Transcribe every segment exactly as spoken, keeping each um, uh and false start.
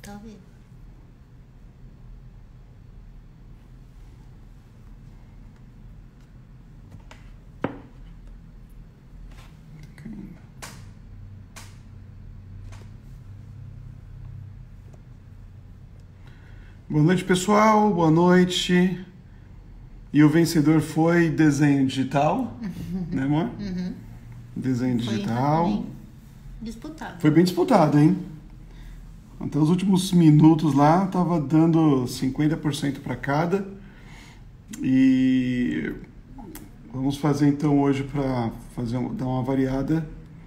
Talvez. Boa noite, pessoal. Boa noite. E o vencedor foi desenho digital, uhum. né, amor? Uhum. Desenho digital. Foi bem disputado. Foi bem disputado, hein? Até os últimos minutos lá, tava dando cinquenta por cento para cada. E vamos fazer então hoje para fazer dar uma variada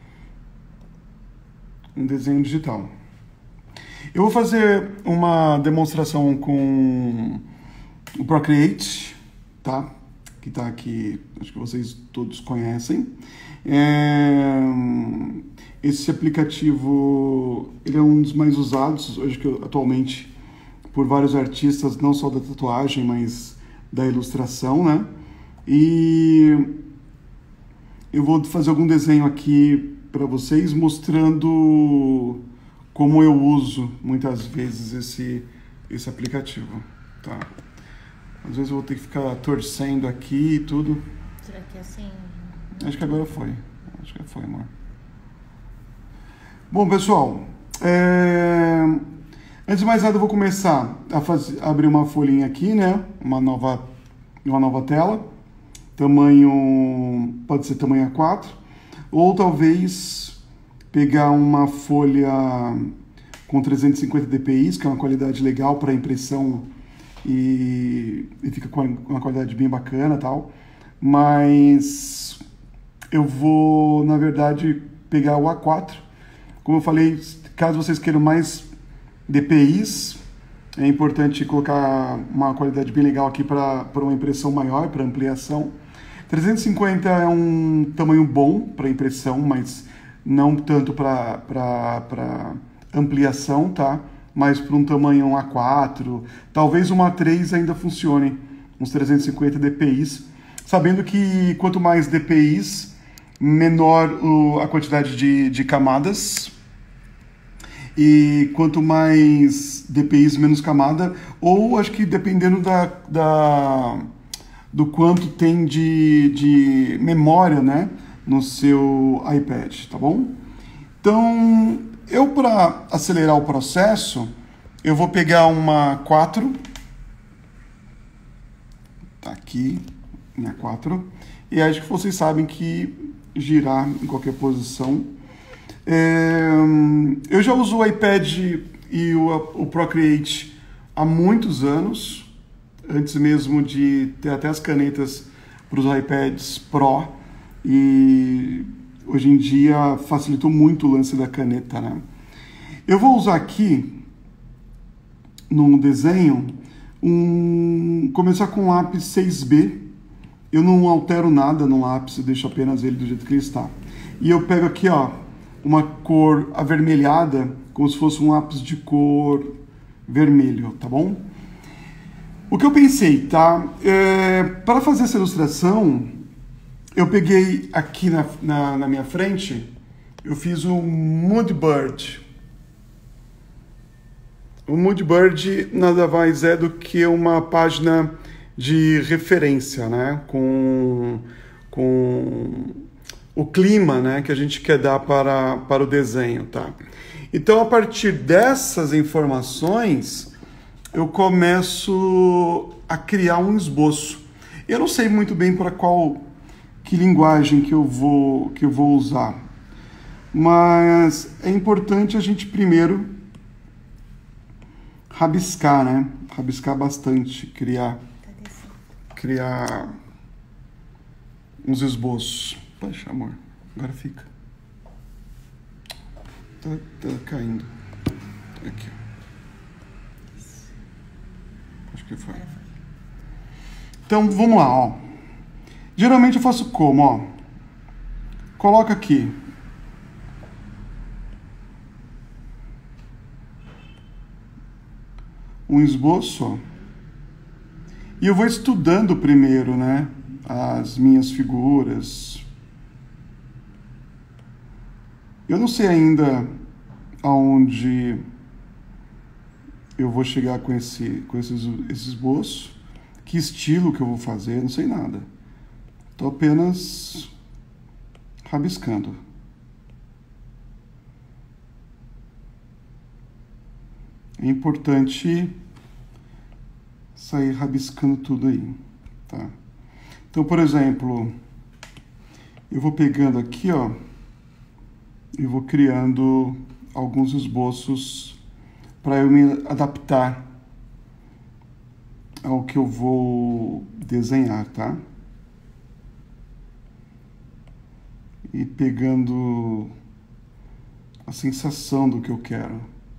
um desenho digital. Eu vou fazer uma demonstração com o Procreate, tá? Que tá aqui, acho que vocês todos conhecem. É... Esse aplicativo, ele é um dos mais usados hoje que eu, atualmente por vários artistas, não só da tatuagem, mas da ilustração, né? E eu vou fazer algum desenho aqui para vocês mostrando como eu uso muitas vezes esse, esse aplicativo, tá? Às vezes eu vou ter que ficar torcendo aqui e tudo. Será que é assim? Acho que agora foi. Acho que foi, amor. Bom, pessoal, é... antes de mais nada eu vou começar a fazer, abrir uma folhinha aqui, né? Uma nova, uma nova tela. Tamanho, pode ser tamanho A quatro. Ou talvez pegar uma folha com trezentos e cinquenta dpi, que é uma qualidade legal para impressão e, e fica com uma qualidade bem bacana e tal. Mas eu vou, na verdade, pegar o A quatro. Como eu falei, caso vocês queiram mais dpis, é importante colocar uma qualidade bem legal aqui para uma impressão maior, para ampliação. trezentos e cinquenta é um tamanho bom para impressão, mas não tanto para ampliação, tá? Mas para um tamanho A quatro, talvez uma A três ainda funcione, uns trezentos e cinquenta dpis, sabendo que quanto mais dpis, menor o, a quantidade de, de camadas, e quanto mais dpis, menos camada, ou acho que dependendo da, da, do quanto tem de, de memória, né? No seu iPad, tá bom? Então, eu para acelerar o processo, eu vou pegar uma quatro, tá aqui, minha quatro, e acho que vocês sabem que girar em qualquer posição. É, eu já uso o iPad e o, o Procreate há muitos anos, antes mesmo de ter até as canetas para os iPads Pro. E hoje em dia facilitou muito o lance da caneta, né? Eu vou usar aqui, num desenho, um, começar com o lápis seis B. Eu não altero nada no lápis, eu deixo apenas ele do jeito que ele está. E eu pego aqui, ó, uma cor avermelhada, como se fosse um lápis de cor vermelho, tá bom? O que eu pensei, tá? É, para fazer essa ilustração, eu peguei aqui na, na, na minha frente, eu fiz o Moodbird. O Moodbird nada mais é do que uma página de referência, né? Com, com o clima, né? Que a gente quer dar para, para o desenho, tá? Então, a partir dessas informações, eu começo a criar um esboço. Eu não sei muito bem para qual... que linguagem que eu vou que eu vou usar, mas é importante a gente primeiro rabiscar, né? Rabiscar bastante, criar criar uns esboços. Poxa, amor, agora fica. Tá, tá caindo. Aqui. Acho que foi. Então vamos lá, ó. Geralmente eu faço como, ó. Coloca aqui. Um esboço, ó. E eu vou estudando primeiro, né? As minhas figuras. Eu não sei ainda aonde eu vou chegar com esse, com esse, esse esboço. Que estilo que eu vou fazer, não sei nada. Estou apenas rabiscando. É importante sair rabiscando tudo aí, tá? Então, por exemplo, eu vou pegando aqui, ó, e vou criando alguns esboços para eu me adaptar ao que eu vou desenhar, tá? E pegando a sensação do que eu quero.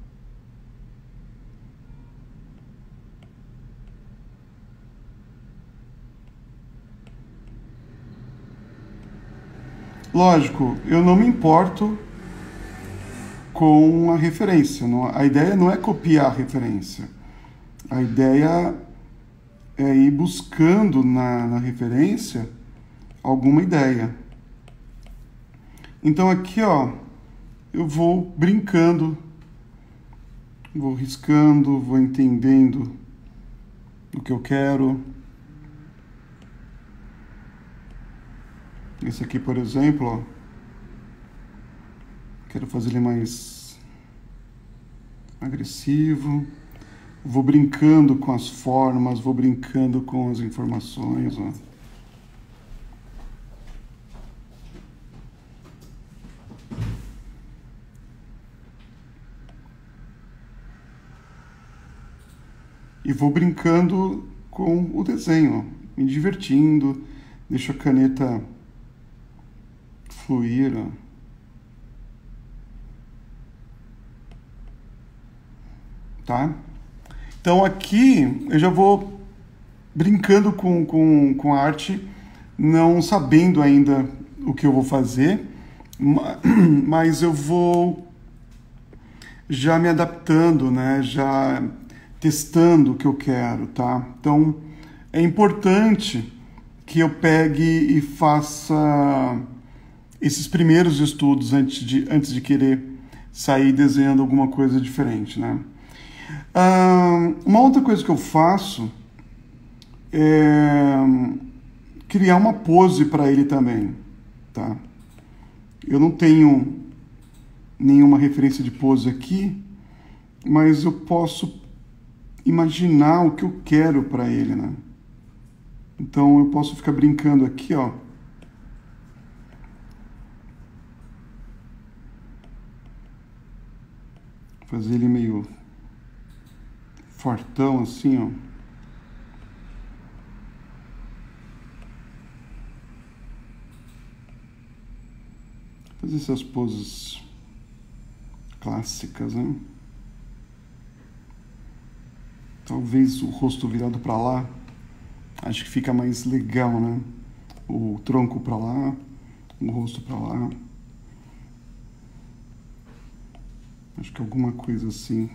Lógico, eu não me importo com a referência. Não, a ideia não é copiar a referência. A ideia é ir buscando na, na referência alguma ideia. Então aqui, ó, eu vou brincando, vou riscando, vou entendendo o que eu quero. Esse aqui, por exemplo, ó, quero fazer ele mais agressivo. Vou brincando com as formas, vou brincando com as informações, ó. E vou brincando com o desenho, ó, me divertindo, deixo a caneta fluir, ó. Tá? Então aqui eu já vou brincando com, com, com a arte, não sabendo ainda o que eu vou fazer, mas eu vou já me adaptando, né? Já testando o que eu quero, tá? Então é importante que eu pegue e faça esses primeiros estudos antes de, antes de querer sair desenhando alguma coisa diferente, né? Uh, uma outra coisa que eu faço é criar uma pose para ele também, tá? Eu não tenho nenhuma referência de pose aqui, mas eu posso imaginar o que eu quero para ele, né? Então eu posso ficar brincando aqui, ó. Fazer ele meio fortão assim, ó. Fazer essas poses clássicas, né? Talvez o rosto virado para lá, acho que fica mais legal, né? O tronco para lá, o rosto para lá. Acho que alguma coisa assim.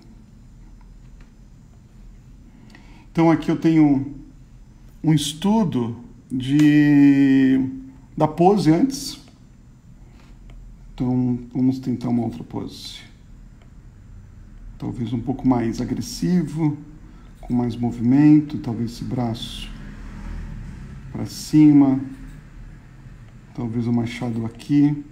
Então aqui eu tenho um estudo de da pose antes. Então vamos tentar uma outra pose. Talvez um pouco mais agressivo, com mais movimento, talvez esse braço para cima, talvez o machado aqui.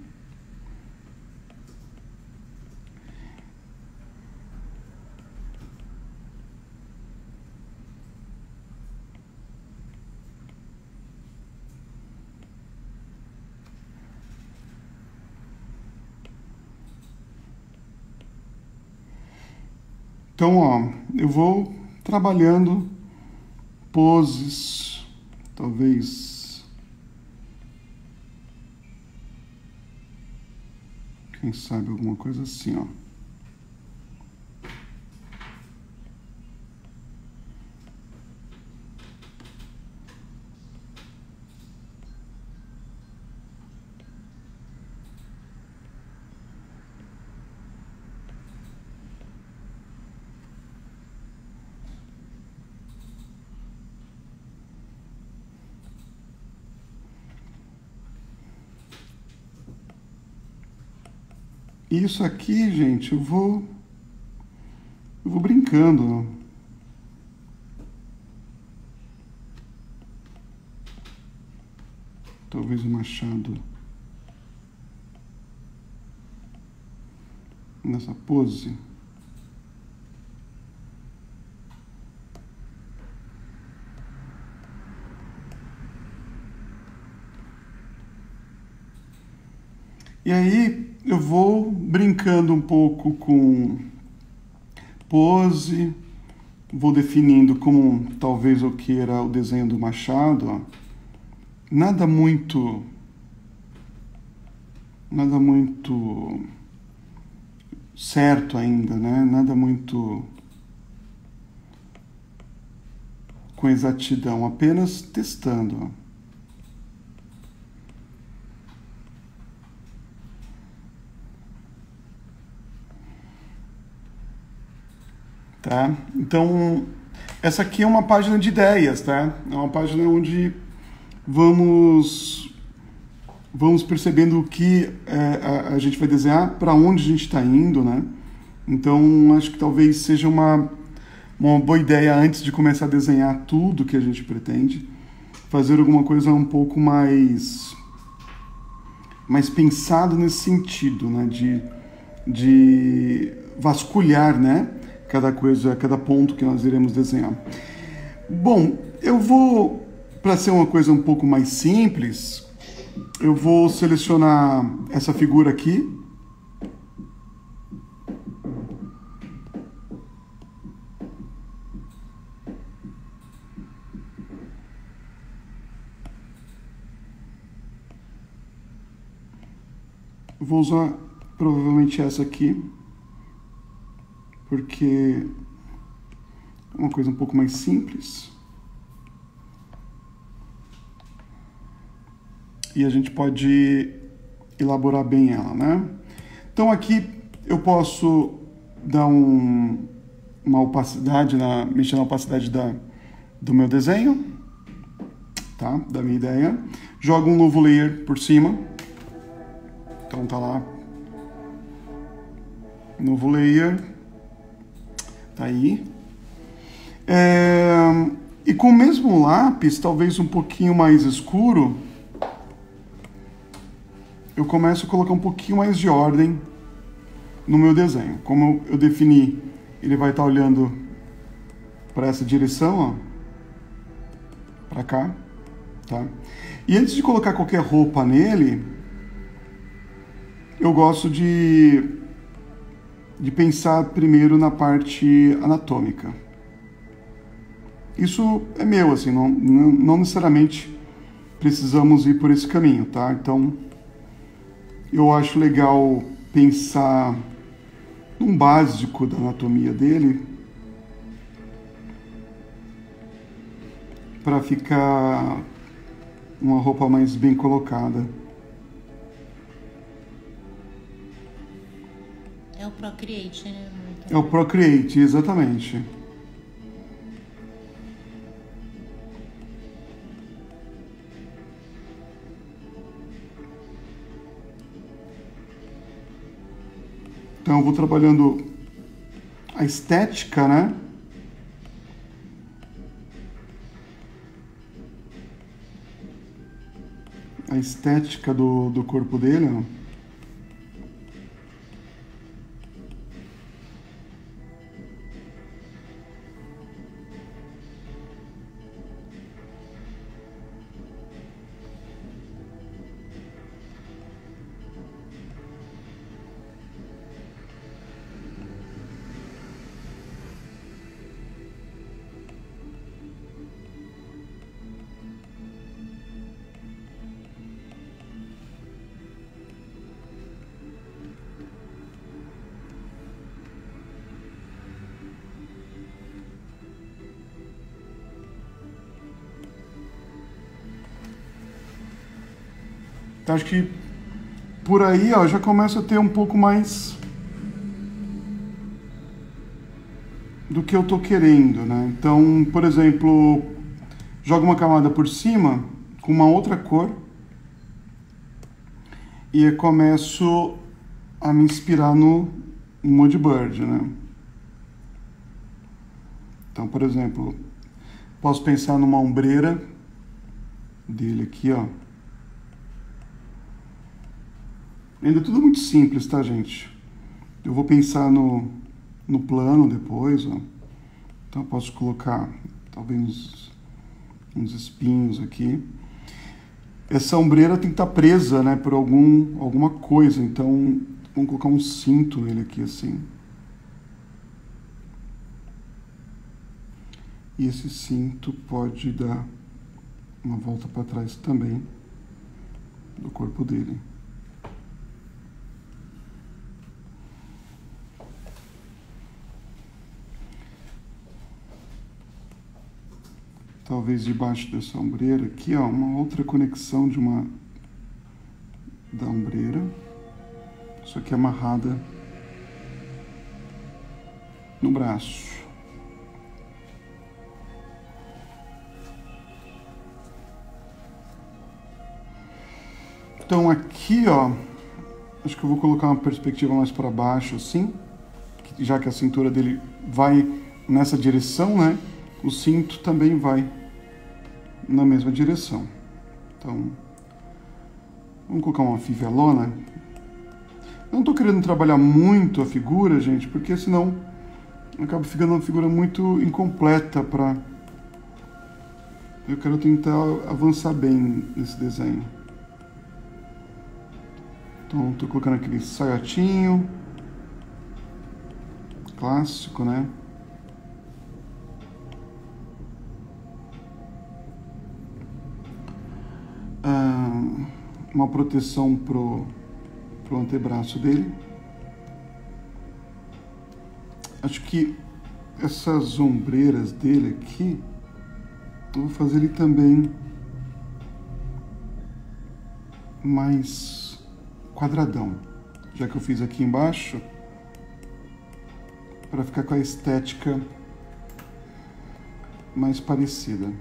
Então, ó, eu vou trabalhando poses, talvez, quem sabe alguma coisa assim, ó. Isso aqui, gente, eu vou eu vou brincando. Talvez o machado nessa pose. E aí eu vou brincando um pouco com pose, vou definindo como talvez eu queira o desenho do machado, ó. Nada muito, nada muito certo ainda, né? Nada muito com exatidão, apenas testando, ó. Tá? Então, essa aqui é uma página de ideias, tá? É uma página onde vamos, vamos percebendo o que é, a, a gente vai desenhar, para onde a gente está indo, né? Então, acho que talvez seja uma, uma boa ideia, antes de começar a desenhar tudo que a gente pretende, fazer alguma coisa um pouco mais, mais pensado nesse sentido, né? De, de vasculhar, né? Cada coisa, cada ponto que nós iremos desenhar. Bom, eu vou, para ser uma coisa um pouco mais simples, eu vou selecionar essa figura aqui. Vou usar provavelmente essa aqui, porque é uma coisa um pouco mais simples. E a gente pode elaborar bem ela, né? Então aqui eu posso dar um, uma opacidade, na, mexer na opacidade da, do meu desenho, tá? Da minha ideia. Jogo um novo layer por cima. Então tá lá. Novo layer. Tá aí. É, e com o mesmo lápis, talvez um pouquinho mais escuro, eu começo a colocar um pouquinho mais de ordem no meu desenho. Como eu defini, ele vai estar olhando para essa direção, ó, para cá, tá? E antes de colocar qualquer roupa nele, eu gosto de de pensar primeiro na parte anatômica. Isso é meu, assim, não, não, não necessariamente precisamos ir por esse caminho, tá? Então, eu acho legal pensar num básico da anatomia dele para ficar uma roupa mais bem colocada. É o Procreate, né? Muito É o Procreate, exatamente. Então eu vou trabalhando a estética, né? A estética do, do corpo dele, ó. Então, acho que por aí, ó, já começa a ter um pouco mais do que eu tô querendo, né? Então, por exemplo, jogo uma camada por cima com uma outra cor e eu começo a me inspirar no Moodbird, né? Então, por exemplo, posso pensar numa ombreira dele aqui, ó. Ainda é tudo muito simples, tá, gente? Eu vou pensar no, no plano depois, ó. Então, eu posso colocar, talvez, uns, uns espinhos aqui. Essa ombreira tem que estar presa, né, por algum, alguma coisa. Então, vamos colocar um cinto nele aqui, assim. E esse cinto pode dar uma volta para trás também do corpo dele. Talvez debaixo dessa ombreira aqui, ó, uma outra conexão de uma da ombreira. Isso aqui é amarrada no braço. Então aqui, ó, acho que eu vou colocar uma perspectiva mais para baixo, assim, já que a cintura dele vai nessa direção, né? O cinto também vai na mesma direção. Então, vamos colocar uma fivelona. Não tô querendo trabalhar muito a figura, gente, porque senão acaba ficando uma figura muito incompleta para... Eu quero tentar avançar bem nesse desenho. Então, tô colocando aquele saiotinho clássico, né? Ah, uma proteção pro, pro antebraço dele. Acho que essas ombreiras dele aqui, eu vou fazer ele também mais quadradão, já que eu fiz aqui embaixo, para ficar com a estética mais parecida.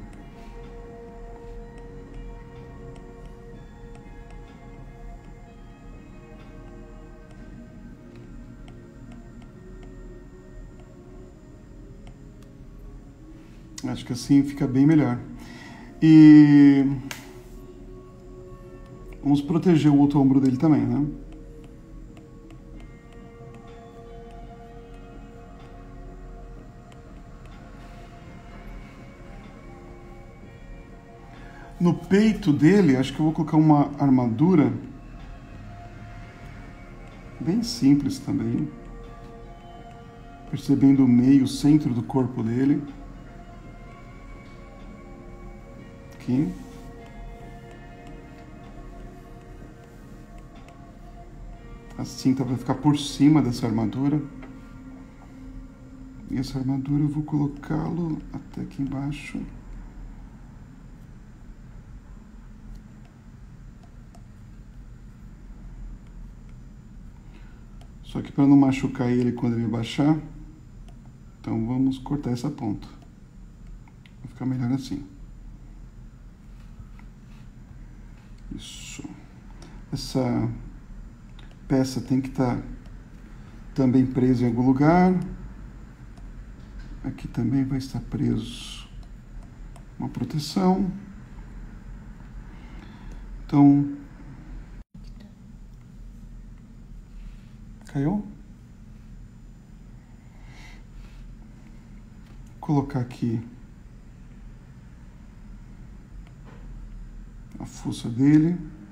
Acho que assim fica bem melhor. E vamos proteger o outro ombro dele também, né? No peito dele, acho que eu vou colocar uma armadura bem simples também. Percebendo o meio, o centro do corpo dele. Aqui. A cinta vai ficar por cima dessa armadura. E essa armadura eu vou colocá-lo até aqui embaixo. Só que para não machucar ele quando ele baixar, então vamos cortar essa ponta. Vai ficar melhor assim. Isso. Essa peça tem que estar também presa em algum lugar. Aqui também vai estar preso uma proteção. Então, caiu? Vou colocar aqui a fuça dele.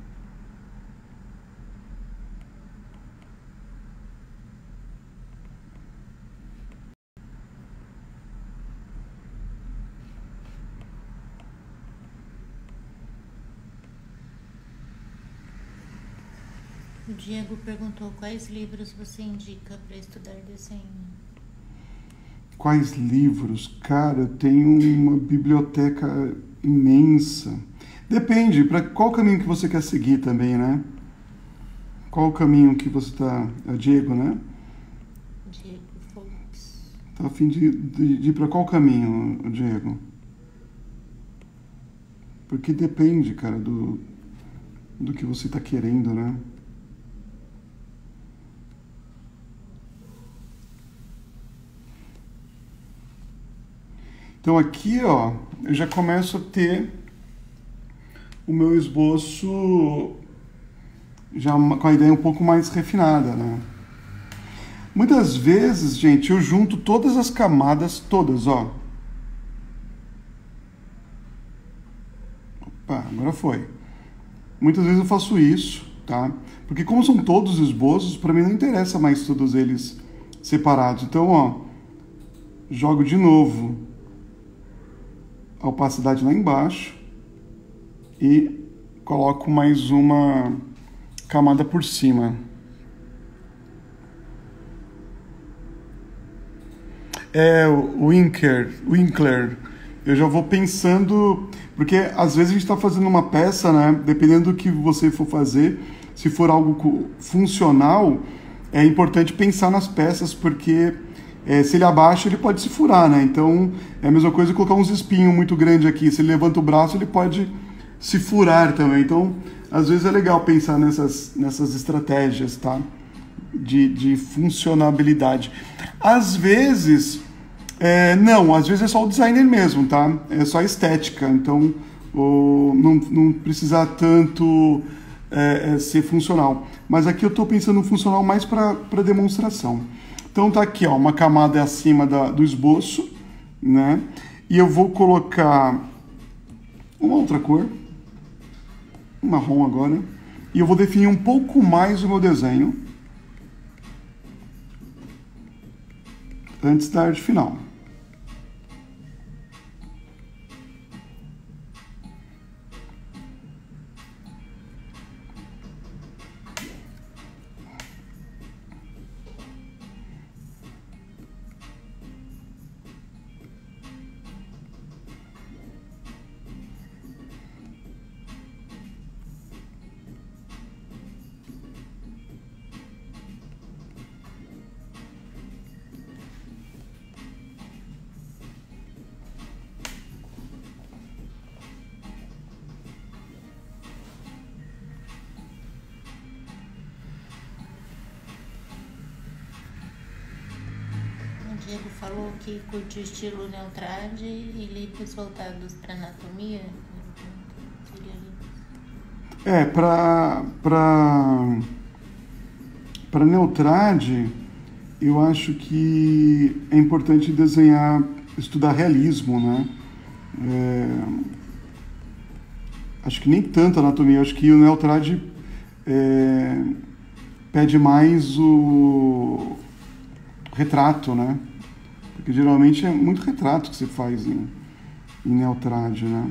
O Diego perguntou quais livros você indica para estudar desenho. Quais livros? Cara, eu tenho uma biblioteca imensa. Depende, para qual caminho que você quer seguir também, né? Qual o caminho que você tá... É o Diego, né? Diego Fox. Tá a fim de, de, de ir para qual caminho, o Diego? Porque depende, cara, do, do que você tá querendo, né? Então aqui, ó, eu já começo a ter o meu esboço já com a ideia um pouco mais refinada, né? Muitas vezes, gente, eu junto todas as camadas, todas, ó. Opa, agora foi. Muitas vezes eu faço isso, tá? Porque como são todos esboços, para mim não interessa mais todos eles separados. Então, ó, jogo de novo a opacidade lá embaixo e coloco mais uma camada por cima. É, o Winkler, Winkler, eu já vou pensando, porque às vezes a gente está fazendo uma peça, né? Dependendo do que você for fazer, se for algo funcional, é importante pensar nas peças, porque é, se ele abaixa, ele pode se furar, né? Então, é a mesma coisa que colocar uns espinhos muito grandes aqui. Se ele levanta o braço, ele pode se furar também. Então, às vezes é legal pensar nessas, nessas estratégias, tá? De, de funcionabilidade. Às vezes, é, não, às vezes é só o designer mesmo, tá? É só a estética. Então, o, não, não precisa tanto é, é, ser funcional. Mas aqui eu estou pensando no funcional mais para demonstração. Então tá aqui, ó, uma camada acima da, do esboço, né? E eu vou colocar uma outra cor, um marrom agora, e eu vou definir um pouco mais o meu desenho antes da arte final. O Diego falou que curte o estilo Neutrad e livros voltados para anatomia. É, para para para Neutrad, eu acho que é importante desenhar, estudar realismo, né? É, acho que nem tanto anatomia, acho que o Neutrad é, pede mais o retrato, né? Porque geralmente é muito retrato que você faz em, em Neutrad, né?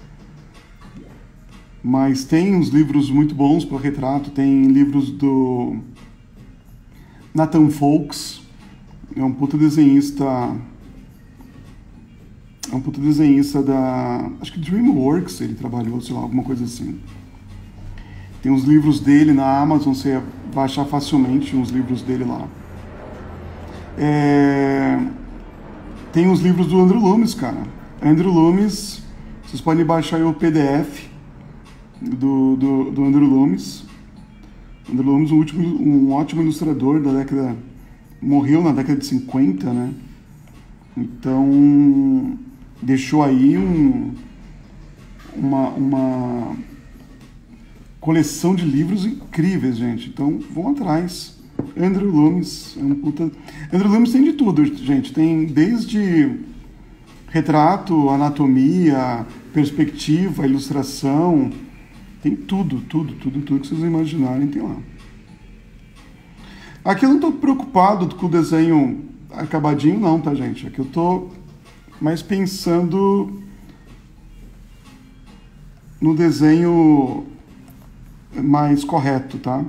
Mas tem uns livros muito bons para retrato, tem livros do Nathan Folks, é um puta desenhista, é um puta desenhista da, acho que DreamWorks ele trabalhou, sei lá, alguma coisa assim. Tem uns livros dele na Amazon, você vai achar facilmente uns livros dele lá. É... Tem os livros do Andrew Loomis, cara. Andrew Loomis, vocês podem baixar aí o P D F do, do, do Andrew Loomis. Andrew Loomis, um, último, um ótimo ilustrador da década... Morreu na década de cinquenta, né? Então, deixou aí um, uma, uma coleção de livros incríveis, gente. Então, vão atrás. Andrew Loomis é um puta... Andrew Loomis tem de tudo, gente. Tem desde retrato, anatomia, perspectiva, ilustração. Tem tudo, tudo, tudo, tudo que vocês imaginarem tem lá. Aqui eu não estou preocupado com o desenho acabadinho, não, tá, gente? Aqui eu estou mais pensando no desenho mais correto, tá?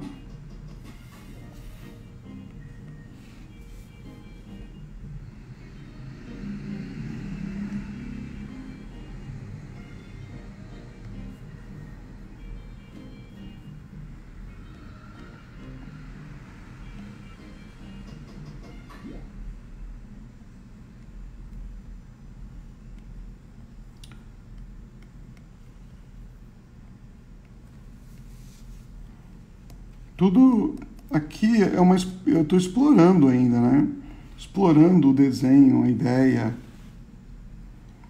Tudo aqui é uma... Eu estou explorando ainda, né? Explorando o desenho, a ideia.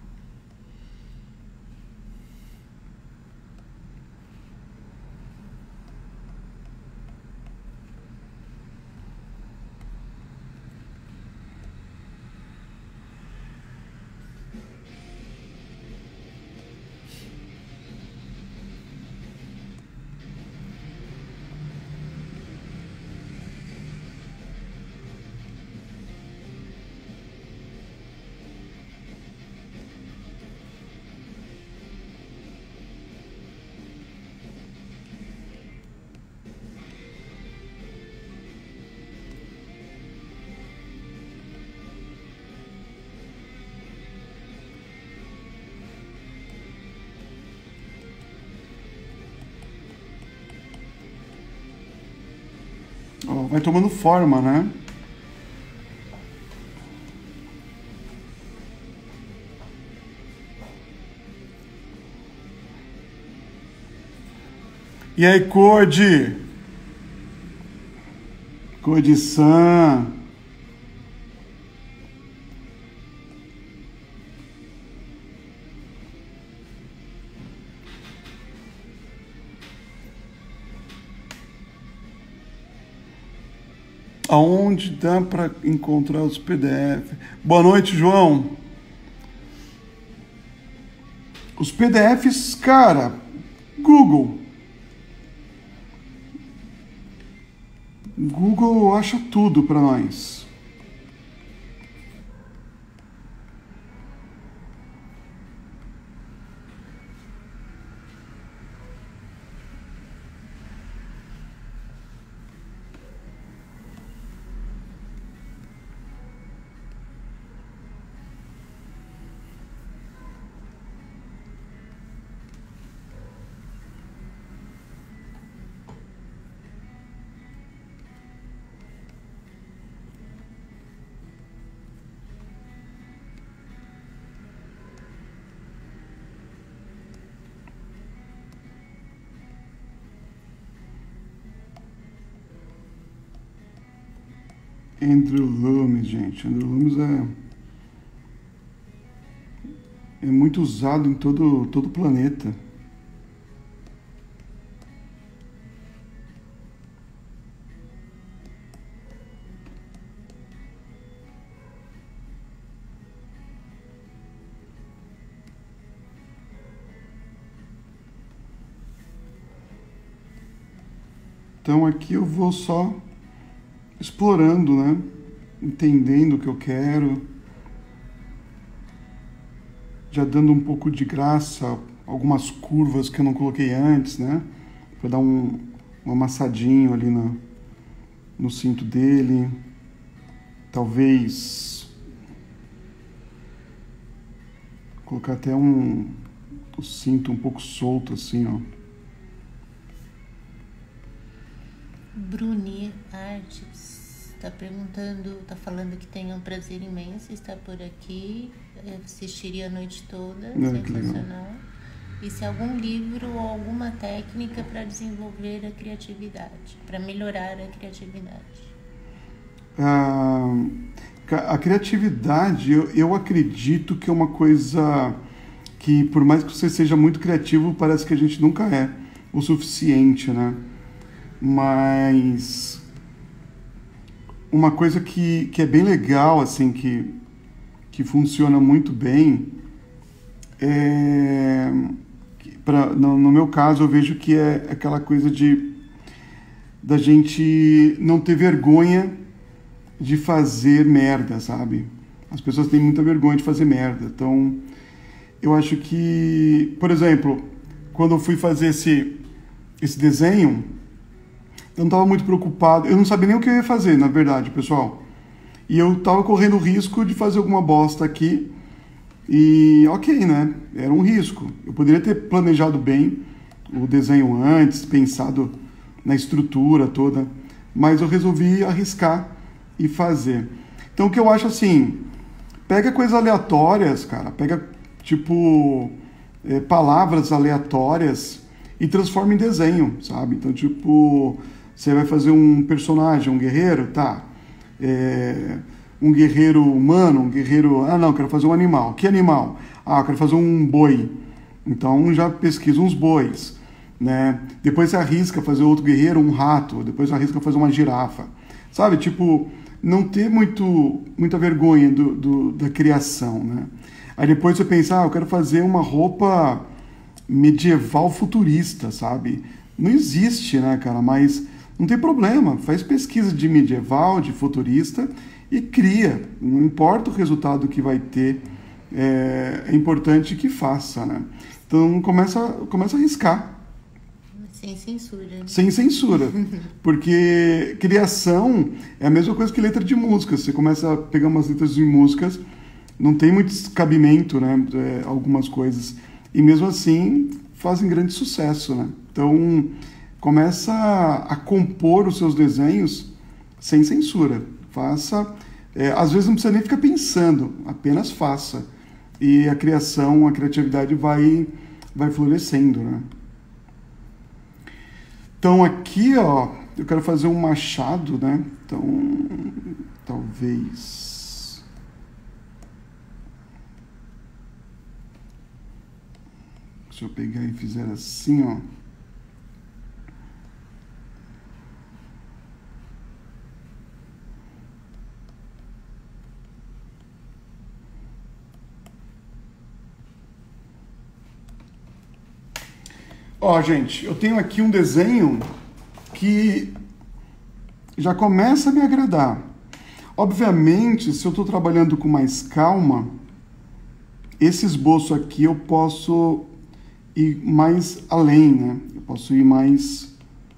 vai tomando forma, né? E aí, Code? Code-san. Aonde dá para encontrar os P D F? Boa noite, João. Os P D Fs, cara, Google. Google acha tudo para nós. Andrew Loomis, gente. Andrew Loomis é, é muito usado em todo, todo o planeta. Então aqui eu vou só explorando, né? Entendendo o que eu quero, já dando um pouco de graça, algumas curvas que eu não coloquei antes, né? Para dar um, um amassadinho ali na, no cinto dele, talvez colocar até um o cinto um pouco solto assim, ó. Bruni Artes está perguntando, está falando que tem um prazer imenso estar por aqui, assistiria a noite toda, É, sensacional. E se algum livro ou alguma técnica para desenvolver a criatividade, para melhorar a criatividade? Ah, a criatividade, eu, eu acredito que é uma coisa que, por mais que você seja muito criativo, parece que a gente nunca é o suficiente, né? Mas uma coisa que, que é bem legal, assim, que, que funciona muito bem, é, pra, no, no meu caso, eu vejo que é aquela coisa de da gente não ter vergonha de fazer merda, sabe? As pessoas têm muita vergonha de fazer merda. Então, eu acho que, por exemplo, quando eu fui fazer esse, esse desenho, eu não estava muito preocupado, eu não sabia nem o que eu ia fazer, na verdade, pessoal. E eu estava correndo o risco de fazer alguma bosta aqui, e ok, né? Era um risco. Eu poderia ter planejado bem o desenho antes, pensado na estrutura toda, mas eu resolvi arriscar e fazer. Então, o que eu acho assim, pega coisas aleatórias, cara, pega, tipo, é, palavras aleatórias e transforma em desenho, sabe? Então, tipo, você vai fazer um personagem, um guerreiro, tá? É, um guerreiro humano, um guerreiro... Ah, não, quero fazer um animal. Que animal? Ah, eu quero fazer um boi. Então, já pesquisa uns bois, né? Depois você arrisca fazer outro guerreiro, um rato. Depois você arrisca fazer uma girafa. Sabe? Tipo, não ter muito, muita vergonha do, do, da criação, né? Aí depois você pensa, ah, eu quero fazer uma roupa medieval futurista, sabe? Não existe, né, cara? Mas não tem problema. Faz pesquisa de medieval, de futurista e cria. Não importa o resultado que vai ter, é, é importante que faça, né? Então começa, começa a arriscar. Sem censura. Sem censura. Porque criação é a mesma coisa que letra de música. Você começa a pegar umas letras de músicas, não tem muito cabimento, né? É, algumas coisas. E mesmo assim fazem grande sucesso, né? Então começa a, a compor os seus desenhos sem censura. Faça. É, às vezes não precisa nem ficar pensando, apenas faça. E a criação, a criatividade vai, vai florescendo, né? Então aqui, ó, eu quero fazer um machado, né? Então, talvez... Se eu pegar e fizer assim, ó. Ó, gente, eu tenho aqui um desenho que já começa a me agradar. Obviamente, se eu estou trabalhando com mais calma, esse esboço aqui eu posso ir mais além, né? Eu posso ir mais,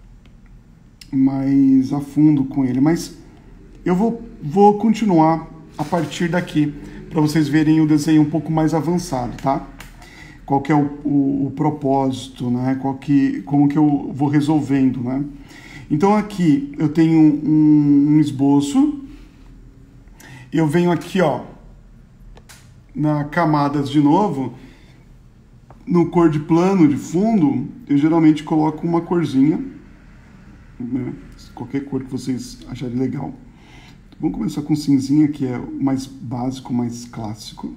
mais a fundo com ele. Mas eu vou, vou continuar a partir daqui, para vocês verem o desenho um pouco mais avançado, tá? Qual que é o, o, o propósito, né? Qual que, como que eu vou resolvendo, né? Então aqui eu tenho um, um esboço, eu venho aqui, ó, na camadas de novo, no cor de plano de fundo, eu geralmente coloco uma corzinha, né? Qualquer cor que vocês acharem legal. Vamos começar com cinzinha, que é o mais básico, mais clássico.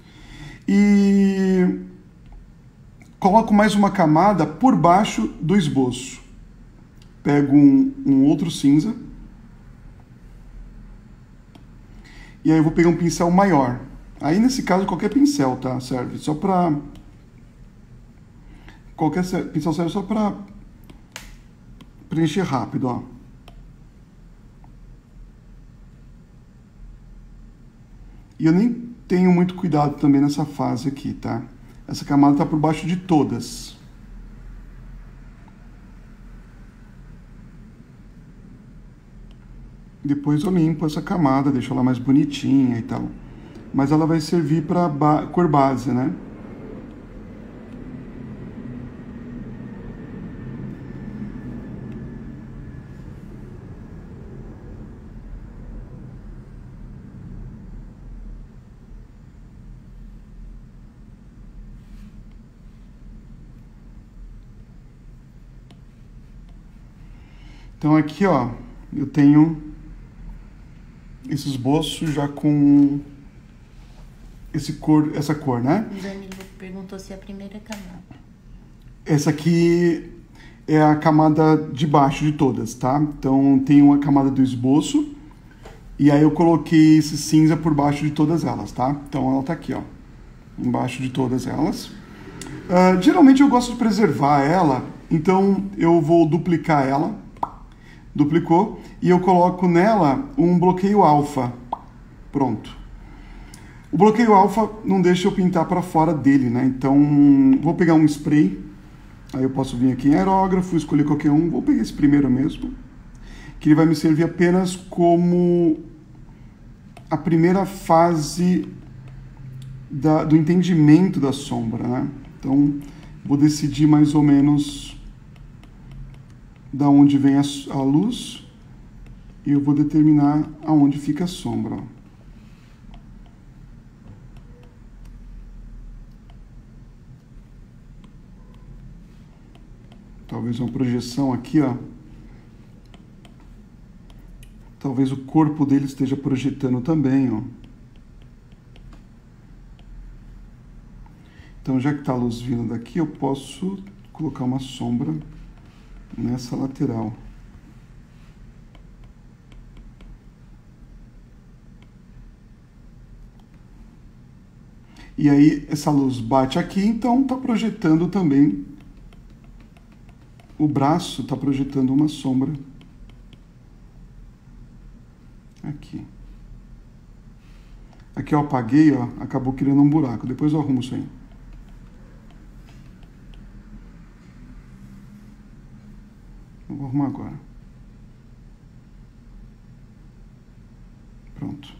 E coloco mais uma camada por baixo do esboço. Pego um, um outro cinza. E aí eu vou pegar um pincel maior. Aí nesse caso qualquer pincel, tá? Serve só pra... Qualquer pincel serve só pra preencher rápido, ó. E eu nem tenho muito cuidado também nessa fase aqui, tá? Essa camada tá por baixo de todas. Depois eu limpo essa camada, deixo ela mais bonitinha e tal. Mas ela vai servir para ba- cor base, né? Então aqui, ó, eu tenho esse esboço já com esse cor, essa cor, né? O Danilo perguntou se é a primeira camada. Essa aqui é a camada de baixo de todas, tá? Então tem uma camada do esboço e aí eu coloquei esse cinza por baixo de todas elas, tá? Então ela tá aqui, ó, embaixo de todas elas. Uh, geralmente eu gosto de preservar ela, então eu vou duplicar ela. Duplicou, e eu coloco nela um bloqueio alfa. Pronto. O bloqueio alfa não deixa eu pintar para fora dele, né? Então, vou pegar um spray. Aí eu posso vir aqui em aerógrafo, escolher qualquer um. Vou pegar esse primeiro mesmo, que ele vai me servir apenas como a primeira fase da, do entendimento da sombra, né? Então, vou decidir mais ou menos da onde vem a, a luz e eu vou determinar aonde fica a sombra. Ó. Talvez uma projeção aqui, ó. Talvez o corpo dele esteja projetando também, ó. Então, já que está a luz vindo daqui, eu posso colocar uma sombra nessa lateral. E aí essa luz bate aqui, então está projetando também, o braço está projetando uma sombra aqui. Aqui eu apaguei, ó, acabou criando um buraco. Depois eu arrumo isso aí. Vou arrumar agora. Pronto.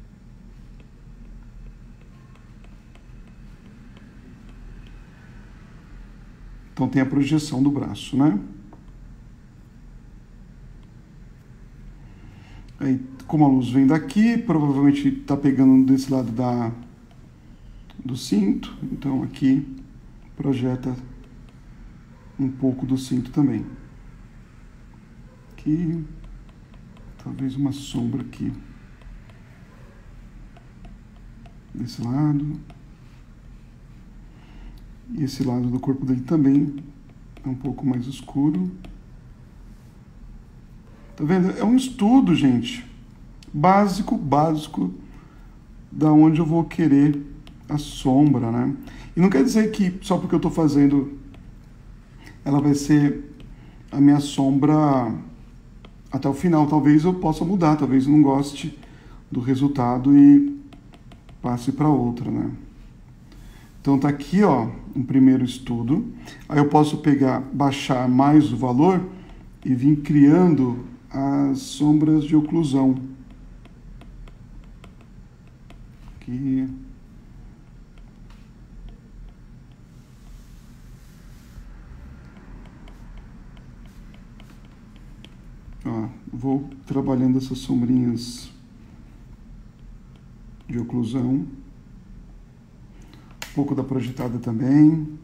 Então tem a projeção do braço, né? Aí, como a luz vem daqui, provavelmente está pegando desse lado da, do cinto. Então aqui projeta um pouco do cinto também. Aqui, talvez uma sombra aqui. Desse lado. E esse lado do corpo dele também é um pouco mais escuro. Tá vendo? É um estudo, gente, básico, básico, da onde eu vou querer a sombra, né? E não quer dizer que só porque eu tô fazendo, ela vai ser a minha sombra até o final. Talvez eu possa mudar, talvez eu não goste do resultado e passe para outra, né? Então tá aqui, ó, um primeiro estudo. Aí eu posso pegar, baixar mais o valor e vir criando as sombras de oclusão. Aqui. Ó, vou trabalhando essas sombrinhas de oclusão. Um pouco da projetada também.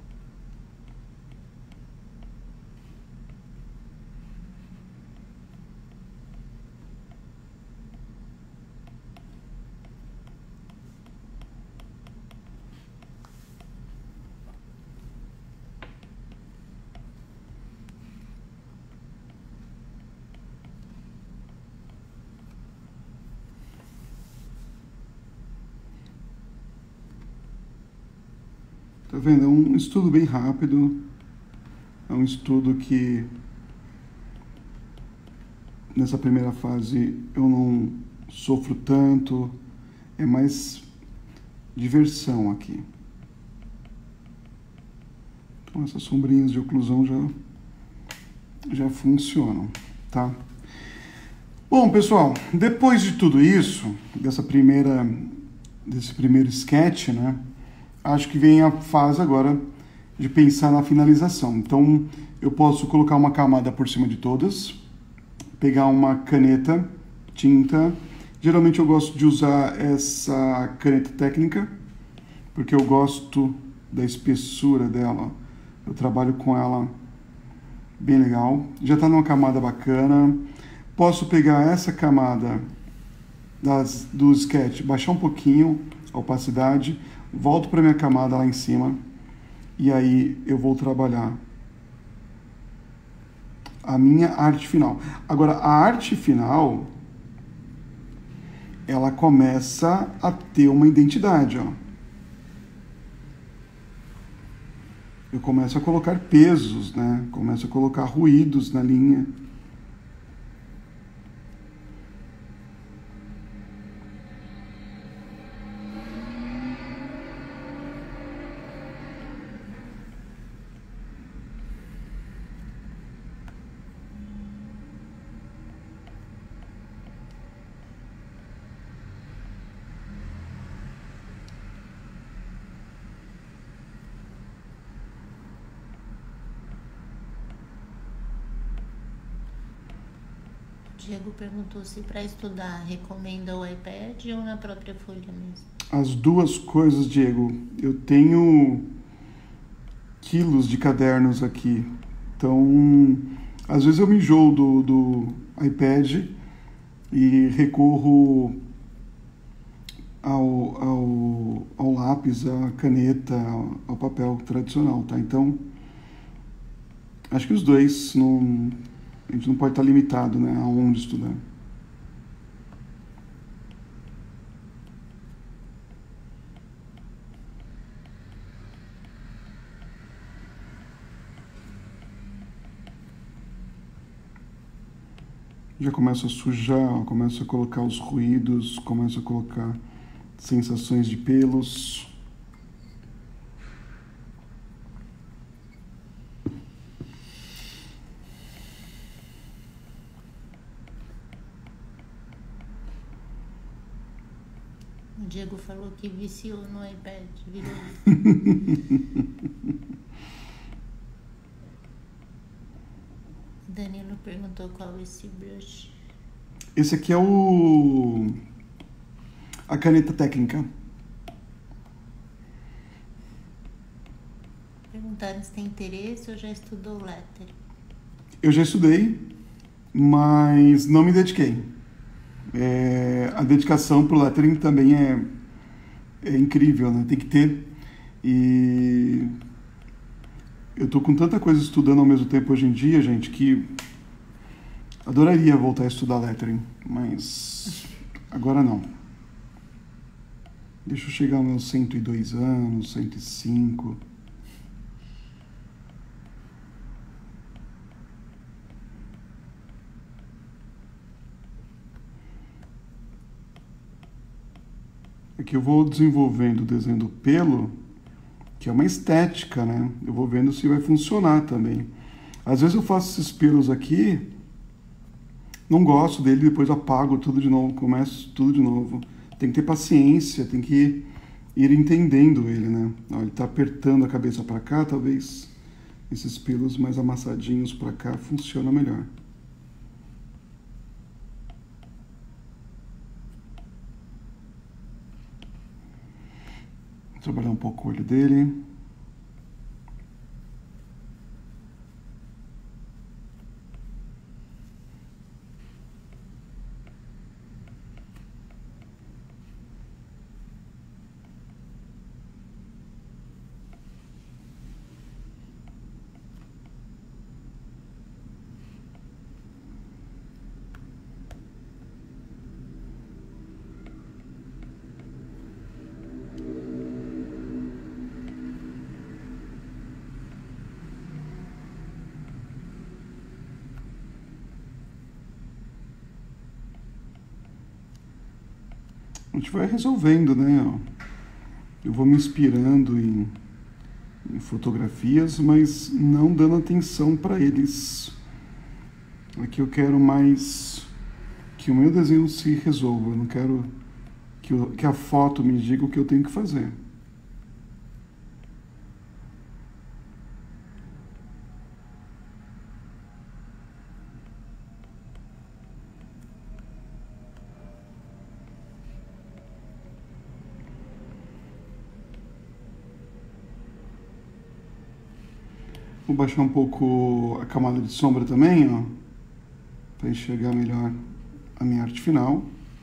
Tá vendo? É um estudo bem rápido, é um estudo que nessa primeira fase eu não sofro tanto, é mais diversão aqui. Então essas sombrinhas de oclusão já, já funcionam, tá? Bom, pessoal, depois de tudo isso, dessa primeira, desse primeiro sketch, né? Acho que vem a fase agora de pensar na finalização. Então, eu posso colocar uma camada por cima de todas, pegar uma caneta, tinta. Geralmente eu gosto de usar essa caneta técnica, porque eu gosto da espessura dela. Eu trabalho com ela bem legal. Já está numa camada bacana. Posso pegar essa camada das, do sketch, baixar um pouquinho a opacidade, volto para minha camada lá em cima e aí eu vou trabalhar a minha arte final. Agora, a arte final, ela começa a ter uma identidade, ó. Eu começo a colocar pesos, né? Começo a colocar ruídos na linha. Diego perguntou se para estudar recomenda o iPad ou na própria folha mesmo. As duas coisas, Diego. Eu tenho quilos de cadernos aqui. Então, às vezes eu me enjoo do, do iPad e recorro ao, ao, ao lápis, à caneta, ao, ao papel tradicional, tá? Então, acho que os dois não... A gente não pode estar limitado, né, aonde estudar. Já começo a sujar, começo a colocar os ruídos, começo a colocar sensações de pelos. O Diego falou que viciou no iPad, virou. Danilo perguntou qual é esse brush. Esse aqui é o... a caneta técnica. Perguntaram se tem interesse ou já estudou lettering. Eu já estudei, mas não me dediquei. É, a dedicação pro lettering também é, é incrível, né? Tem que ter. E eu tô com tanta coisa estudando ao mesmo tempo hoje em dia, gente, que adoraria voltar a estudar lettering, mas agora não. Deixa eu chegar aos meus cento e dois anos, cento e cinco. Aqui eu vou desenvolvendo o desenho do pelo, que é uma estética, né? Eu vou vendo se vai funcionar também. Às vezes eu faço esses pelos aqui, não gosto dele, depois apago tudo de novo, começo tudo de novo. Tem que ter paciência, tem que ir entendendo ele, né? Ó, ele tá apertando a cabeça para cá, talvez esses pelos mais amassadinhos para cá funciona melhor. Vou trabalhar um pouco o olho dele. A gente vai resolvendo, né? Eu vou me inspirando em, em fotografias, mas não dando atenção para eles. Aqui eu quero mais que o meu desenho se resolva. Eu não quero que, eu, que a foto me diga o que eu tenho que fazer. Vou baixar um pouco a camada de sombra também, ó, para enxergar melhor a minha arte final.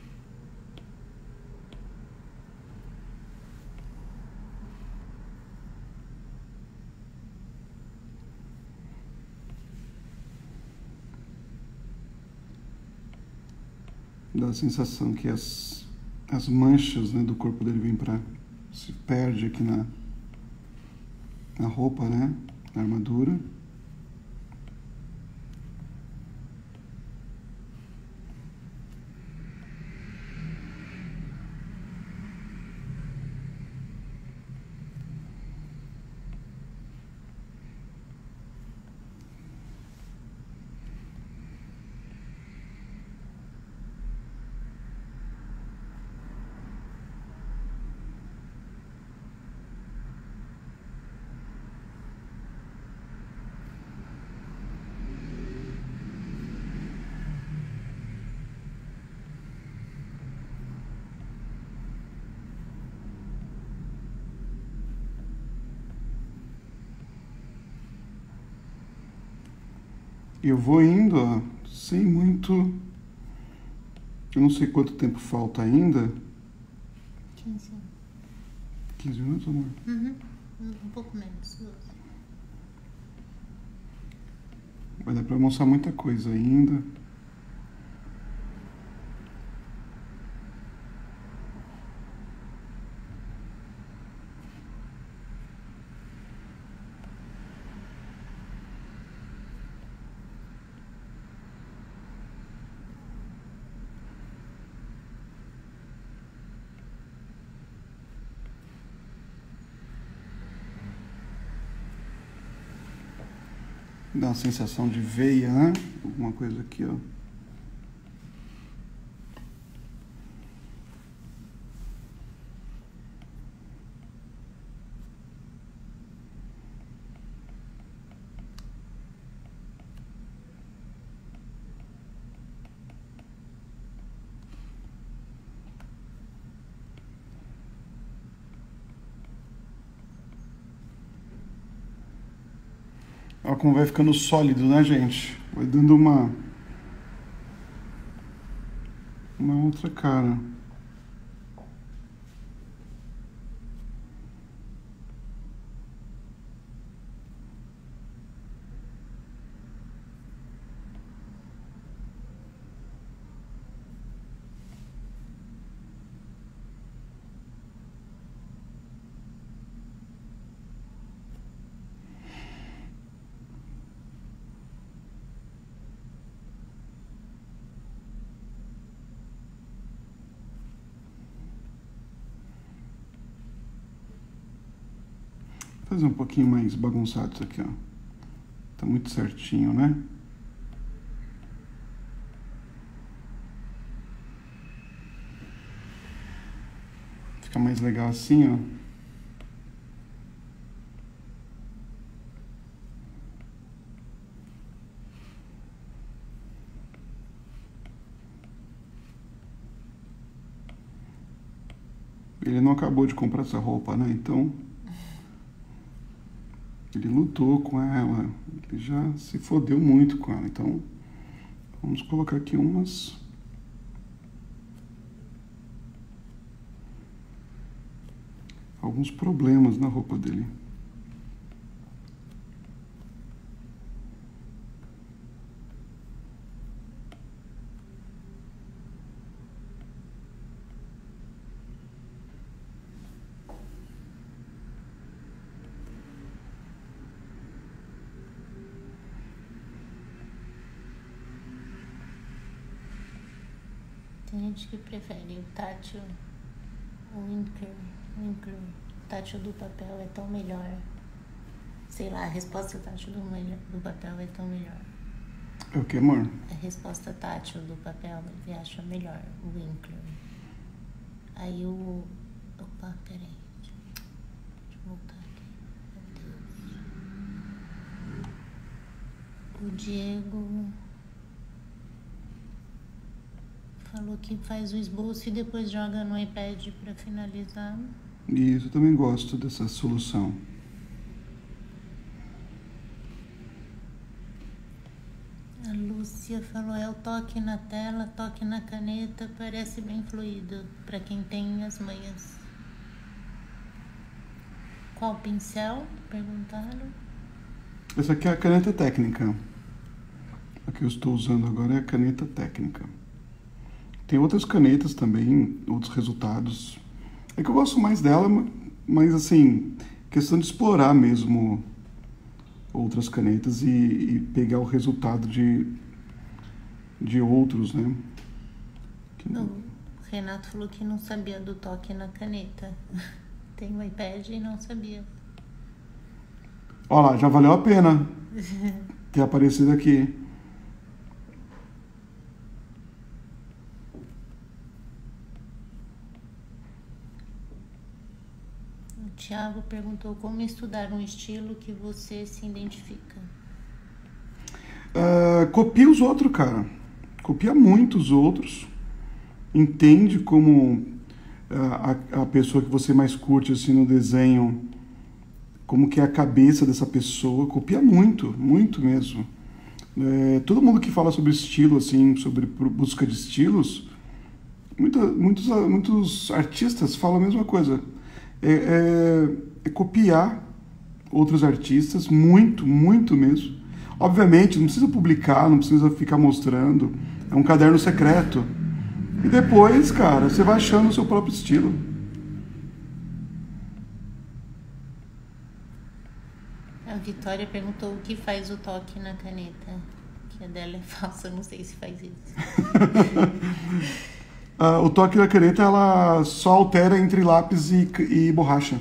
Dá a sensação que as, as manchas, né, do corpo dele vêm para... se perde aqui na, na roupa, né? Na armadura. Eu vou indo, ó, sem muito... Eu não sei quanto tempo falta ainda. quinze. quinze minutos, amor? Uhum. Um pouco menos. Vai dar pra mostrar muita coisa ainda. Dá uma sensação de veia, né? Alguma coisa aqui, ó. Olha como vai ficando sólido, né, gente? Vai dando uma... uma outra cara. Fazer um pouquinho mais bagunçado isso aqui, ó. Tá muito certinho, né? Fica mais legal assim, ó. Ele não acabou de comprar essa roupa, né? Então... ele lutou com ela, ele já se fodeu muito com ela. Então, vamos colocar aqui umas... alguns problemas na roupa dele. Tem gente que prefere o tátil, o Winkler, Winkler. O tátil do papel é tão melhor. Sei lá, a resposta tátil do, melhor, do papel é tão melhor. É o que, amor? A resposta tátil do papel ele acha melhor, o Winkler. Aí o... Opa, peraí. Deixa eu voltar aqui. Meu Deus. O Diego... falou que faz o esboço e depois joga no iPad para finalizar. Isso, eu também gosto dessa solução. A Lúcia falou, é o toque na tela, toque na caneta, parece bem fluido para quem tem as manhas. Qual pincel? Perguntaram. Essa aqui é a caneta técnica. A que eu estou usando agora é a caneta técnica. Tem outras canetas também, outros resultados. É que eu gosto mais dela, mas assim, questão de explorar mesmo outras canetas e, e pegar o resultado de, de outros, né? Que... O Renato falou que não sabia do toque na caneta. Tem o iPad e não sabia. Olha lá, já valeu a pena ter aparecido aqui. O Thiago perguntou como estudar um estilo que você se identifica. Uh, copia os outros, cara. Copia muito os outros. Entende como uh, a, a pessoa que você mais curte assim, no desenho, como que é a cabeça dessa pessoa. Copia muito, muito mesmo. É, todo mundo que fala sobre estilo, assim, sobre busca de estilos, muita, muitos, muitos artistas falam a mesma coisa. É, é, é copiar outros artistas, muito, muito mesmo. Obviamente, não precisa publicar, não precisa ficar mostrando. É um caderno secreto. E depois, cara, você vai achando o seu próprio estilo. A Vitória perguntou o que faz o toque na caneta. Que a dela é falsa, não sei se faz isso. uh, o toque na caneta, ela só altera entre lápis e, e borracha.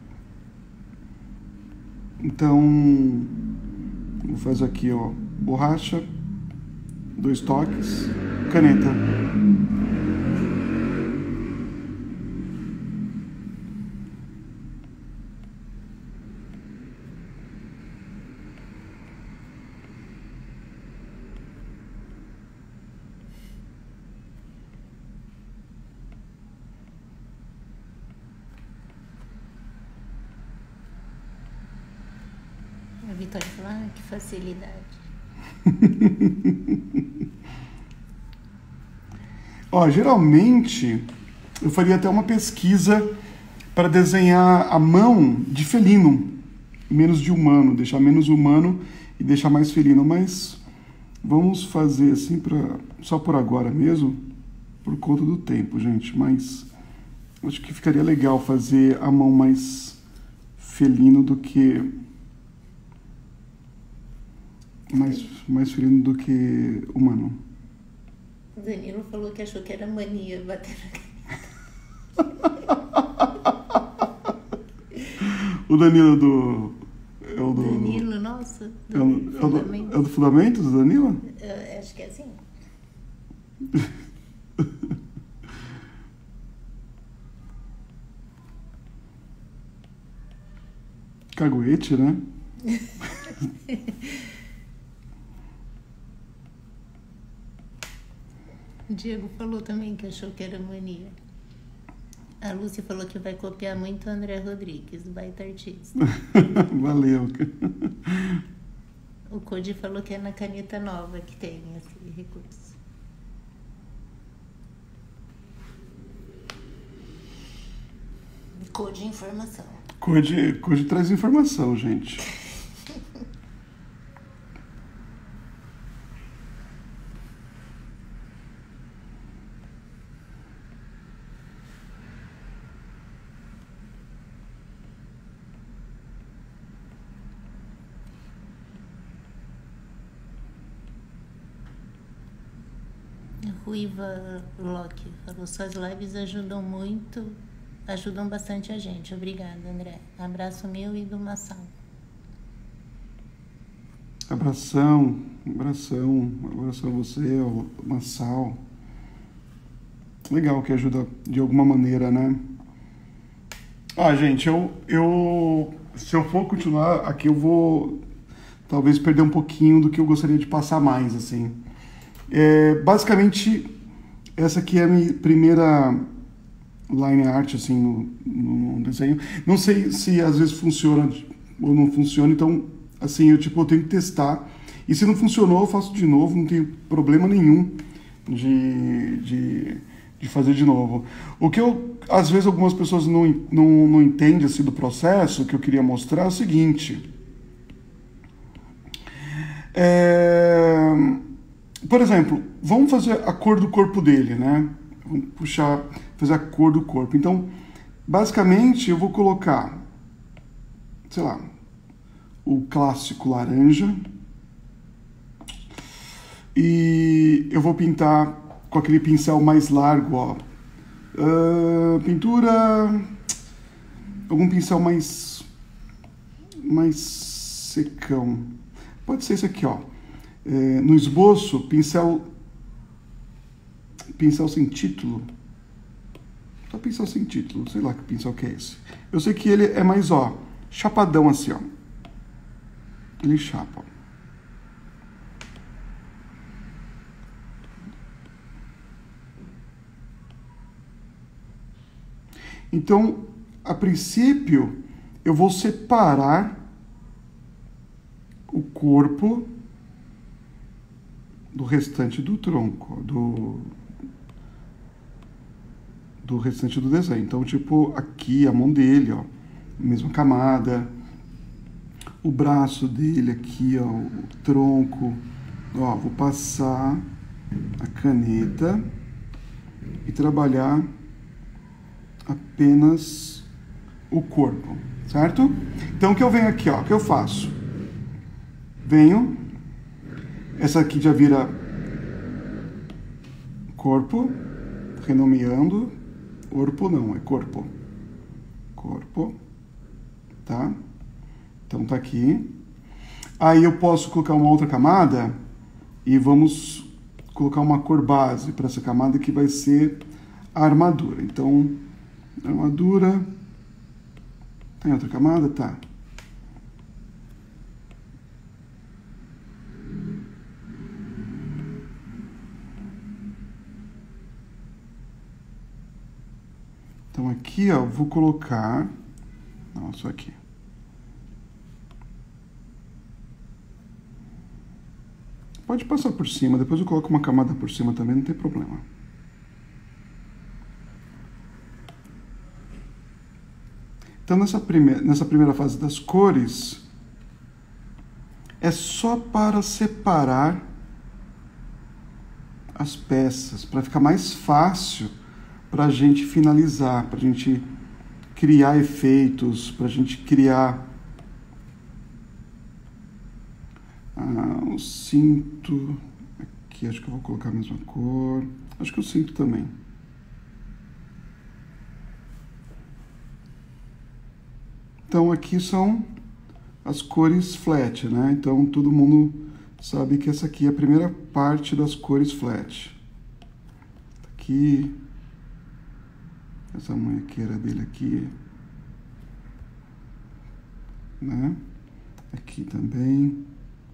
Então, vou fazer aqui, ó, borracha, dois toques, caneta. A Vitória falou, ah, que facilidade. Ó, geralmente eu faria até uma pesquisa para desenhar a mão de felino, menos de humano, deixar menos humano e deixar mais felino, mas vamos fazer assim pra, só por agora mesmo, por conta do tempo, gente, mas acho que ficaria legal fazer a mão mais felino do que mais, mais felino do que humano. O Danilo falou que achou que era mania bater na caneta. O Danilo do... É o do Danilo, nossa. É o, é, o do, é o do Fundamentos, do Danilo? Eu acho que é assim. Caguete, né? O Diego falou também que achou que era mania. A Lúcia falou que vai copiar muito o André Rodrigues, baita artista. Valeu. O Cody falou que é na caneta nova que tem esse recurso. Code informação. Code, Code traz informação, gente. Ruiva Locke falou, suas lives ajudam muito, ajudam bastante a gente. Obrigada, André. Abraço meu e do Massal. Abração, abração, abração a você, ao Massal. Legal que ajuda de alguma maneira, né? Ah, gente, eu, eu se eu for continuar aqui, eu vou talvez perder um pouquinho do que eu gostaria de passar mais, assim. É, basicamente, essa aqui é a minha primeira line art, assim, no, no desenho. Não sei se às vezes funciona ou não funciona, então, assim, eu, tipo, eu tenho que testar. E se não funcionou, eu faço de novo, não tenho problema nenhum de, de, de fazer de novo. O que eu, às vezes, algumas pessoas não, não, não entendem, assim, do processo, que eu queria mostrar é o seguinte. É... Por exemplo, vamos fazer a cor do corpo dele, né? Vamos puxar, fazer a cor do corpo. Então, basicamente, eu vou colocar, sei lá, o clássico laranja. E eu vou pintar com aquele pincel mais largo, ó. Uh, pintura... Algum pincel mais... mais secão. Pode ser esse aqui, ó. É, no esboço, pincel pincel sem título. Só pincel sem título, sei lá que pincel que é esse. Eu sei que ele é mais, ó, chapadão assim, ó. Ele chapa. Então, a princípio, eu vou separar o corpo do restante do tronco, do, do restante do desenho. Então, tipo, aqui a mão dele, ó, mesma camada, o braço dele aqui, ó, o tronco, ó, vou passar a caneta e trabalhar apenas o corpo, certo? Então, o que eu venho aqui, ó, o que eu faço? Venho... Essa aqui já vira corpo, renomeando. Corpo não, é corpo. Corpo, tá? Então tá aqui. Aí eu posso colocar uma outra camada e vamos colocar uma cor base para essa camada que vai ser a armadura. Então, armadura... Tem outra camada? Tá. Então aqui, ó, vou colocar... Não, só aqui. Pode passar por cima, depois eu coloco uma camada por cima também, não tem problema. Então, nessa primeira, nessa primeira fase das cores, é só para separar as peças, para ficar mais fácil para a gente finalizar, para a gente criar efeitos, para a gente criar ah, o cinto. Aqui acho que eu vou colocar a mesma cor. Acho que o cinto também. Então aqui são as cores flat, né? Então todo mundo sabe que essa aqui é a primeira parte das cores flat. Aqui, essa munhequeira dele aqui, né? Aqui também.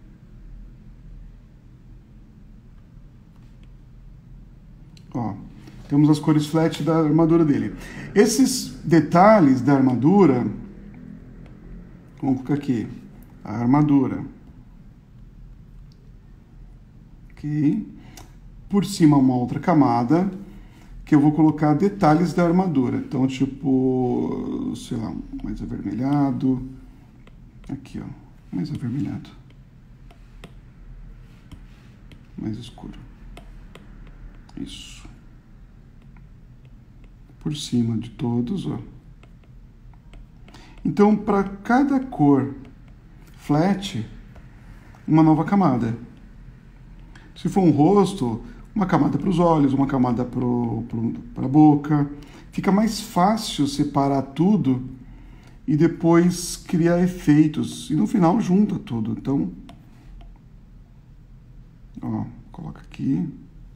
Ó, temos as cores flat da armadura dele. Esses detalhes da armadura, vamos colocar aqui, a armadura. Ok. Por cima uma outra camada, que eu vou colocar detalhes da armadura. Então, tipo, sei lá, mais avermelhado. Aqui, ó, mais avermelhado. Mais escuro. Isso. Por cima de todos, ó. Então, para cada cor flat, uma nova camada. Se for um rosto, uma camada para os olhos, uma camada para a boca. Fica mais fácil separar tudo e depois criar efeitos. E no final junta tudo. Então, ó, coloca aqui.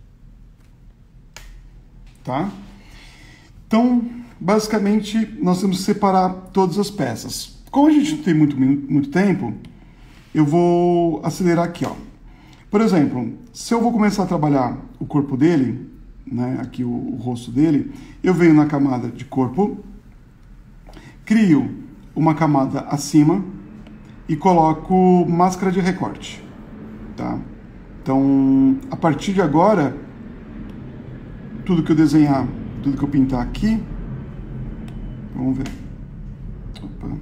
Tá? Então, basicamente, nós temos que separar todas as peças. Como a gente não tem muito, muito tempo, eu vou acelerar aqui, ó. Por exemplo, se eu vou começar a trabalhar o corpo dele, né, aqui o, o rosto dele, eu venho na camada de corpo, crio uma camada acima e coloco máscara de recorte, tá? Então, a partir de agora, tudo que eu desenhar, tudo que eu pintar aqui, vamos ver. Opa.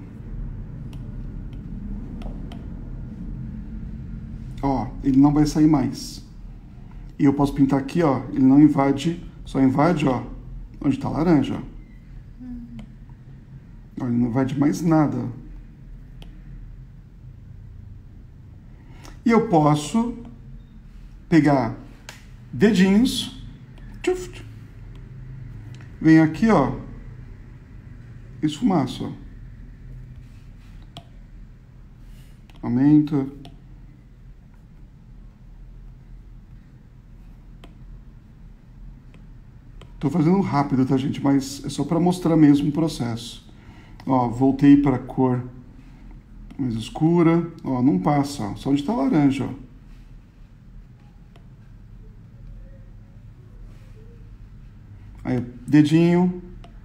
Ó, ele não vai sair mais. E eu posso pintar aqui, ó, ele não invade, só invade, ó, onde tá laranja, ó. Hum. Ó, ele não invade mais nada. E eu posso pegar dedinhos, tchuf, vem aqui, ó, esfumaço, ó. Aumenta. Tô fazendo rápido, tá, gente? Mas é só para mostrar mesmo o processo. Ó, voltei para a cor mais escura. Ó, não passa, ó, só onde tá laranja, ó. Aí, dedinho.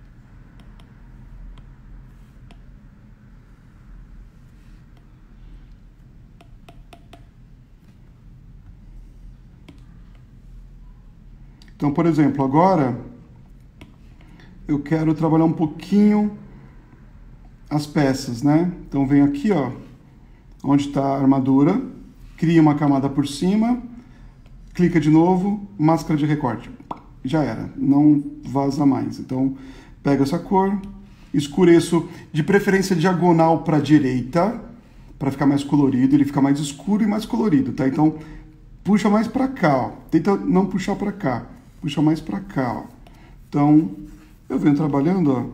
Então, por exemplo, agora eu quero trabalhar um pouquinho as peças, né? Então, venho aqui, ó, onde está a armadura, cria uma camada por cima, clica de novo, máscara de recorte. Já era, não vaza mais. Então, pego essa cor, escureço, de preferência diagonal para a direita, para ficar mais colorido, ele fica mais escuro e mais colorido, tá? Então, puxa mais para cá, ó. Tenta não puxar para cá. Puxa mais para cá, ó. Então, eu venho trabalhando, ó.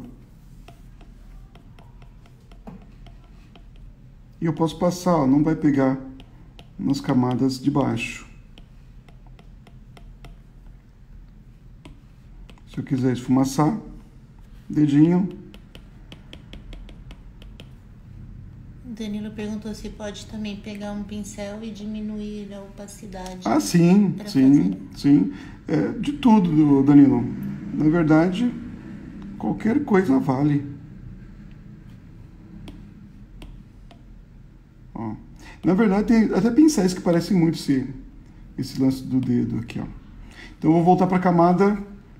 E eu posso passar, ó, não vai pegar nas camadas de baixo. Se eu quiser esfumaçar, dedinho. Danilo perguntou se pode também pegar um pincel e diminuir a opacidade. Ah, sim, sim, fazer. sim. É, de tudo, Danilo. Na verdade, qualquer coisa vale. Ó. Na verdade, tem até pincéis que parecem muito se, esse lance do dedo aqui, ó. Então eu vou voltar para a camada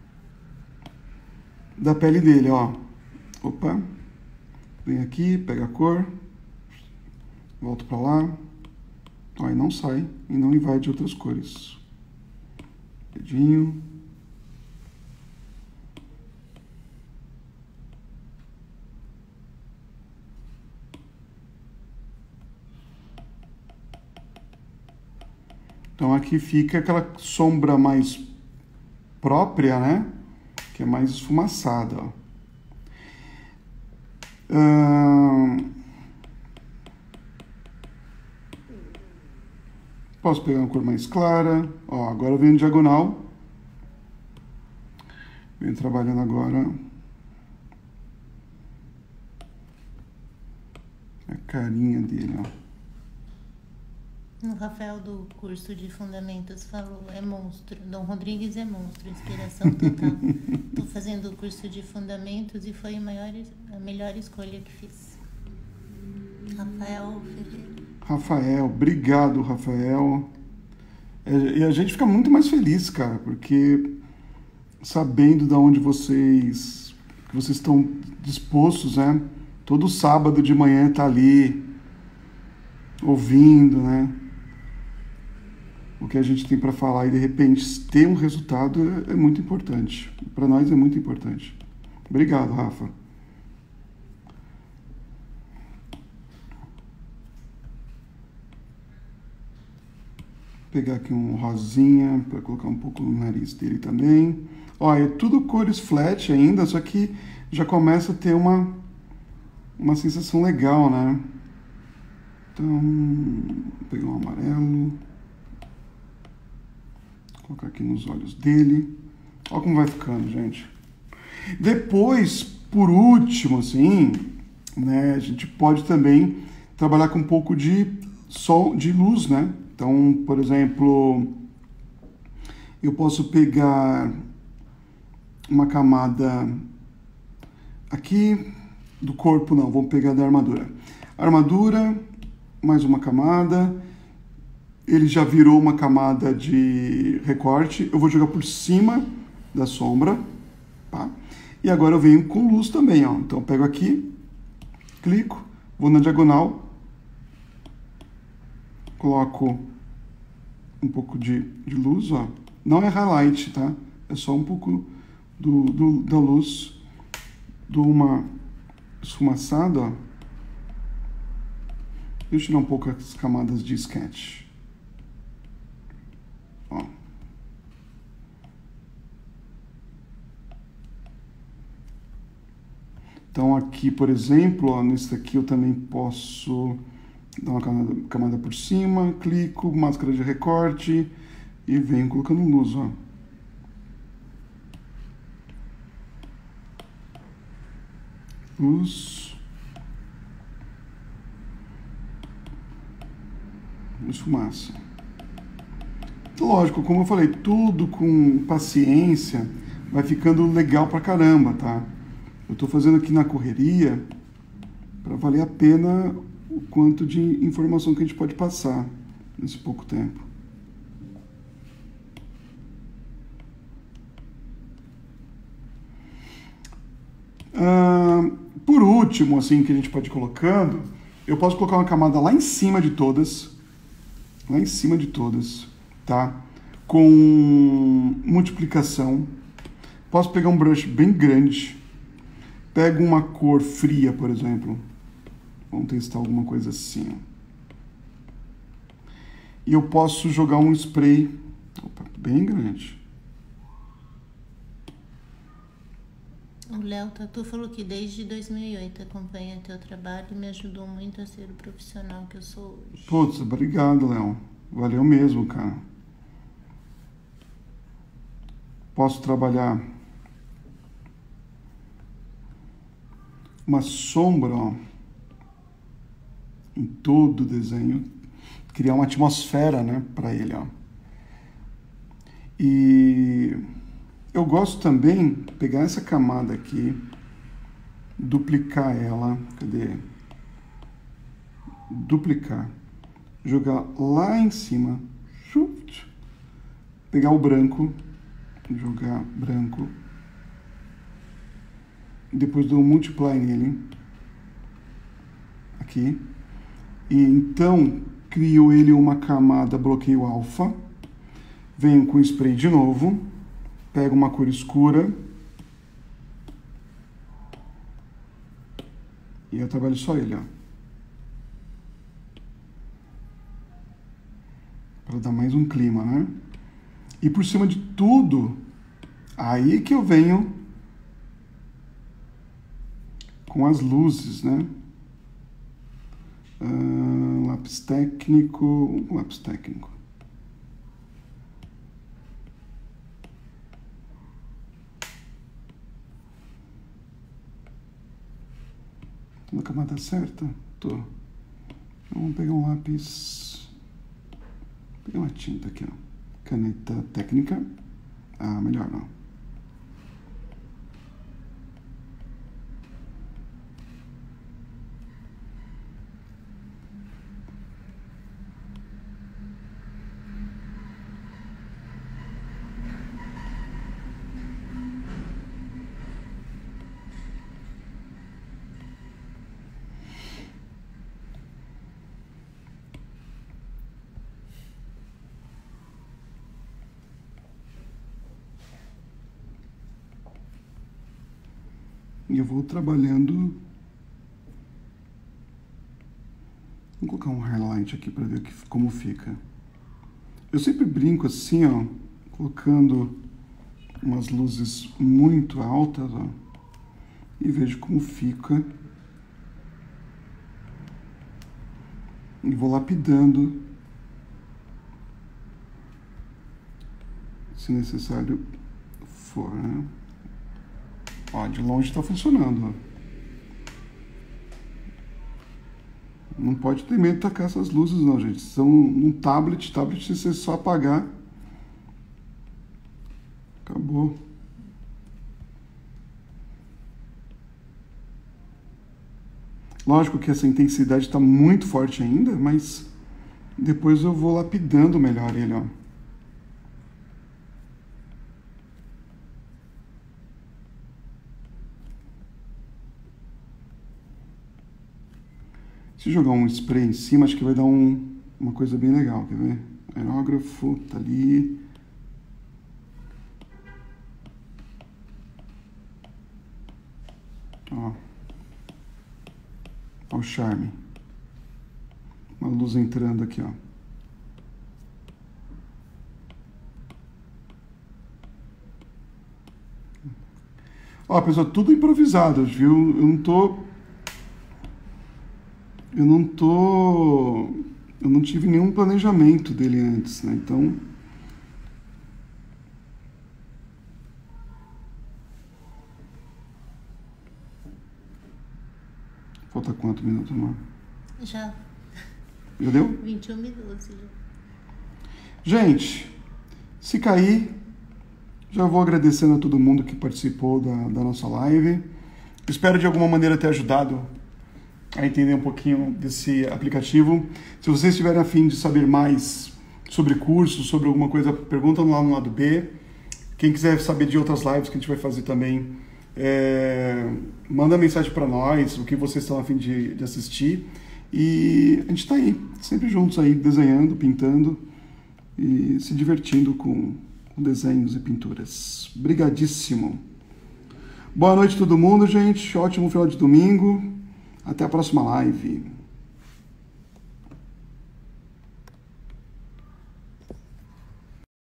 da pele dele, ó. Opa. Vem aqui, pega a cor. Volto para lá. Ó, e não sai e não invade outras cores. Dedinho. Então aqui fica aquela sombra mais própria, né? Que é mais esfumaçada, ó. Hum... Posso pegar uma cor mais clara. Ó, agora eu venho diagonal. Venho trabalhando agora a carinha dele, ó. O Rafael do curso de Fundamentos falou, é monstro. Dom Rodrigues é monstro, inspiração total. Tô fazendo o curso de Fundamentos e foi a, maior, a melhor escolha que fiz. Rafael Ferreira. Rafael, obrigado, Rafael. É, e a gente fica muito mais feliz, cara, porque sabendo de onde vocês, que vocês estão dispostos, né? Todo sábado de manhã tá ali ouvindo, né? O que a gente tem para falar e de repente ter um resultado é, é muito importante. Para nós é muito importante. Obrigado, Rafa. Vou pegar aqui um rosinha para colocar um pouco no nariz dele também. Ó, é tudo cores flat ainda, só que já começa a ter uma, uma sensação legal, né? Então, vou pegar um amarelo. Colocar aqui nos olhos dele. Olha como vai ficando, gente. Depois, por último, assim, né, a gente pode também trabalhar com um pouco de sol, de luz, né? Então, por exemplo, eu posso pegar uma camada aqui do corpo, não, vamos pegar da armadura. Armadura, mais uma camada. Ele já virou uma camada de recorte. Eu vou jogar por cima da sombra, tá? E agora eu venho com luz também, ó. Então eu pego aqui, clico, vou na diagonal, coloco um pouco de, de luz, ó. Não é highlight, tá? É só um pouco do, do, da luz. Dou uma esfumaçada, ó. Deixa eu tirar um pouco as camadas de sketch. Ó. Então aqui, por exemplo, ó, nesse aqui eu também posso dar uma camada, camada por cima, clico, máscara de recorte e venho colocando luz, ó. Luz. Luz, fumaça. Lógico, como eu falei, tudo com paciência vai ficando legal pra caramba, tá? Eu tô fazendo aqui na correria para valer a pena o quanto de informação que a gente pode passar nesse pouco tempo. Ah, por último, assim, que a gente pode ir colocando, eu posso colocar uma camada lá em cima de todas, lá em cima de todas, tá? Com multiplicação. Posso pegar um brush bem grande, pego uma cor fria, por exemplo. Vamos testar alguma coisa assim, ó. E eu posso jogar um spray, opa, bem grande. O Léo Tatu falou que desde dois mil e oito acompanha teu trabalho e me ajudou muito a ser o profissional que eu sou hoje. Putz, obrigado, Léo. Valeu mesmo, cara. Posso trabalhar uma sombra, ó, em todo o desenho, criar uma atmosfera, né, para ele, ó. E eu gosto também de pegar essa camada aqui, duplicar ela, cadê? Duplicar, jogar lá em cima, pegar o branco, jogar branco, depois dou um multiply nele, aqui, e então crio ele uma camada bloqueio alfa, venho com spray de novo, pego uma cor escura, e eu trabalho só ele, ó. Para dar mais um clima, né? E por cima de tudo, aí que eu venho com as luzes, né? Uh, lápis técnico, lápis técnico. Tô na camada certa? Tô. Então, vamos pegar um lápis, pegar uma tinta aqui, ó. Caneta técnica. Ah, melhor não. E eu vou trabalhando. Vou colocar um highlight aqui para ver que, como fica. Eu sempre brinco assim, ó, colocando umas luzes muito altas, ó, e vejo como fica. E vou lapidando, se necessário for, né? Ó, de longe está funcionando, ó. Não pode ter medo de tacar essas luzes não, gente. São um tablet, tablet se você só apagar, acabou. Lógico que essa intensidade está muito forte ainda, mas depois eu vou lapidando melhor ele, ó. Se jogar um spray em cima, acho que vai dar um, uma coisa bem legal, quer ver? Aerógrafo, tá ali. Ó. Ó o charme. Uma luz entrando aqui, ó. Ó, pessoal, tudo improvisado, viu? Eu não tô... Eu não tô... Eu não tive nenhum planejamento dele antes, né? Então... Falta quanto minutos, amor? Já. Já deu? vinte e um minutos. Já. Gente, se cair, já vou agradecendo a todo mundo que participou da, da nossa live. Espero de alguma maneira ter ajudado a entender um pouquinho desse aplicativo. Se vocês estiverem a fim de saber mais sobre curso, sobre alguma coisa, pergunta lá no lado B. Quem quiser saber de outras lives que a gente vai fazer também, é, manda mensagem para nós, o que vocês estão a fim de, de assistir. E a gente está aí, sempre juntos aí, desenhando, pintando e se divertindo com, com desenhos e pinturas. Obrigadíssimo. Boa noite a todo mundo, gente. Ótimo final de domingo. Até a próxima live.